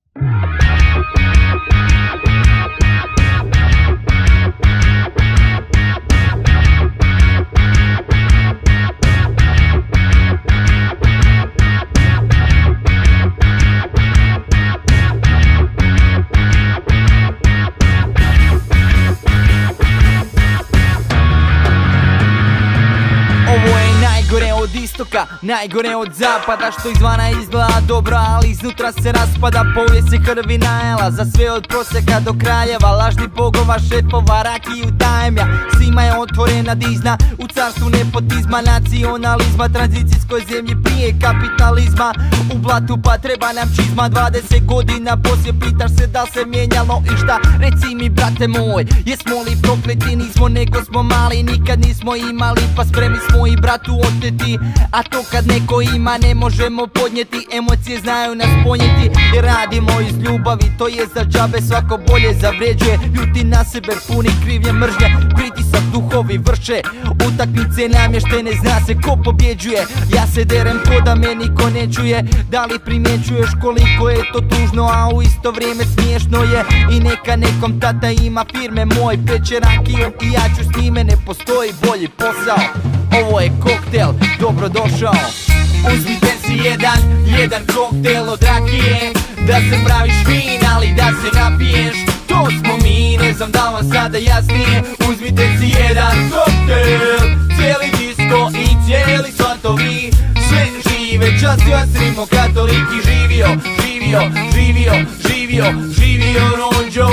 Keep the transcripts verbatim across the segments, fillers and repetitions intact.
Najgore od zapada, što izvana izgleda dobro, ali iznutra se raspada. Povijest je krvi najela, za sve od prosjeka do kraljeva, lažni bogova, šefova, rakiju tajemlja. Svima je otvorena dizna u carstvu nepotizma, nacionalizma, tranzicijskoj zemlji prije kapitalizma. U blatu pa treba nam čizma, dvadeset godina poslije pitaš se da se mijenjalo i šta. Reci mi brate moj, jesmo li prokleti, nismo nego smo mali, nikad nismo imali pa spremni smo i bratu oteti. A to kad neko ima ne možemo podnijeti, emocije znaju nas ponijeti jer radimo iz ljubavi, to je za džabe, svako bolje zavređuje. Ljuti na sebe puni krivnje mržnje, pritisak duhovi vrše, utakmice namještene, zna se ko pobjeđuje. Ja se derem ko da me niko ne čuje, da li primjećuješ koliko je to tužno, a u isto vrijeme smiješno je. I neka nekom tata ima firme, moj peče rakiju i ja ću s njime, ne postoji bolji posao. Ovo je koktel, dobrodošao. Uzmite si jedan, jedan koktel od rakije, da se praviš fin, ali da se napiješ. To smo mi, ne znam da vam sada jasnije. Uzmite si jedan koktel, cijeli disko i cijeli svatovi. Sve žive, časti vas Rimo katoliki. Živio, živio, živio, živio, živio Ronđo,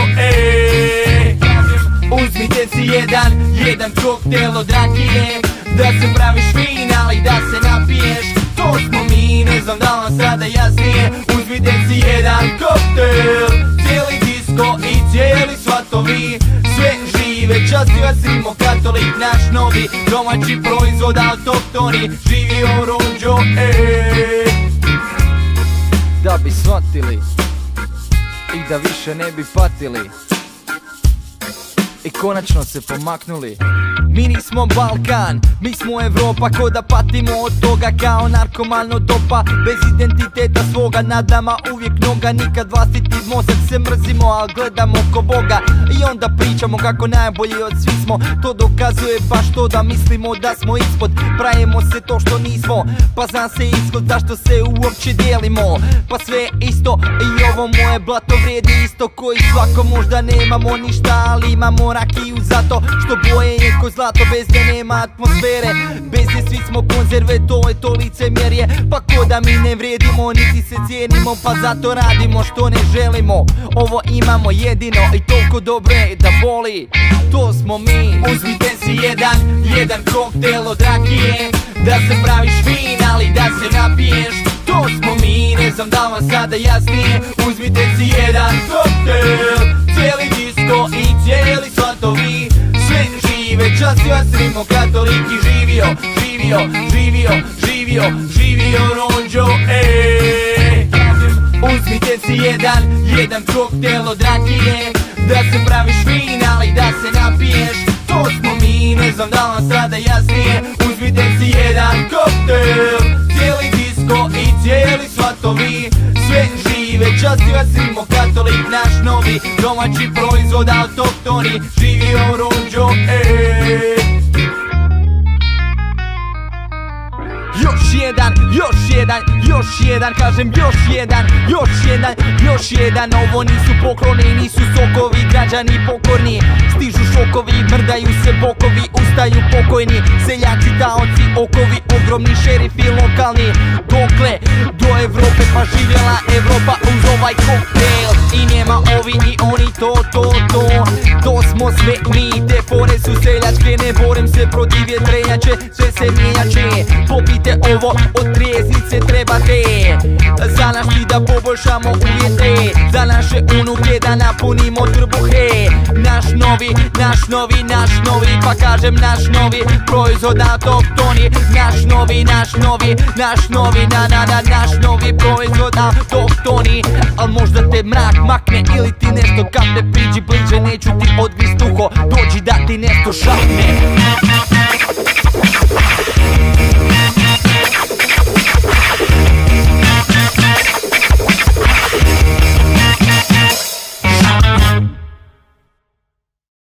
ej. Uzmite si jedan, jedan koktel od rakije, da se praviš fin, ali da se napiješ. To smo mi, ne znam da vam sada jasnije. Uzmite si jedan koktel, cijeli disko i cijeli svatovi. Sve žive, časti vas Rimo katolik, naš novi domaći proizvod, autohtoni. Živio Ronđo, ej. Da bi shvatili i da više ne bi patili i konačno se pomaknuli. Mi nismo Balkan, mi smo Evropa, ko da patimo od toga kao narkomano dopa. Bez identiteta svoga, nad nama uvijek noga, nikad vlastiti mozak, se mrzimo, al gledamo ko Boga. I onda pričamo kako najbolji od svi smo, to dokazuje baš to da mislimo da smo ispod. Pravimo se to što nismo, pa zna se ishod zašto se uopće dijelimo. Pa sve isto i ovo moje blato vrijedi isto koji svako, možda nemamo ništa, ali imamo rakiju zato što boje je ko zlato, bez nje nema atmosfere. Bez nje svi smo konzerve, to je to licemjerje. Pa ko da mi ne vrijedimo, niti se cijenimo, pa zato radimo što ne želimo. Ovo imamo jedino i toliko dobro je da boli. To smo mi. Uzmite si jedan, jedan koktel od rakije, da se praviš fin, ali da se napiješ. To smo mi, ne znam da vam sada jasnije. Uzmite si jedan koktel, cijeli disko i cijeli svatovi. Sve žive, časti vas Rimo katoliki. Živio, živio, živio, živio, živio Ronđo, ej. Uzmite si jedan, jedan koktel od rakije, da se praviš fin, ali da se napiješ. To smo mi, ne znam da vam sada jasnije. Uzmite si jedan koktel, cijeli disko i cijeli svatovi. Sve žive, časti vas Rimo katolik, naš novi domaći proizvod, autohtoni. Živio Ronđo, ej. Još jedan, još jedan, još jedan, kažem još jedan, još jedan, još jedan. Ovo nisu pokloni, nisu sokovi, građani pokorni. Stižu šokovi, mrdaju se bokovi, ustaju pokojni. Seljaci, taoci, okovi, ogromni šerifi lokalni. Dokle? Do Evrope, pa živjela Evropa uz ovaj koktel. I nema ovi i oni, to, to, to. To smo sve mi, te fore su seljačke. Ne borim se protiv vjetrenjače, sve se mijenjače. Popite ovo od trijeznice trebate, za naš ti da poboljšamo uvjete, za naše unuke da napunimo trbuhe. Naš novi, naš novi, naš novi, pa kažem naš novi proizvod, autohtoni. Naš novi, naš novi, naš novi, na na na, naš novi proizvod, autohtoni. Al možda te mrak makne ili ti nešto kapne, priđi bliže, neću ti odvist uho, dođi da ti nešto šapne.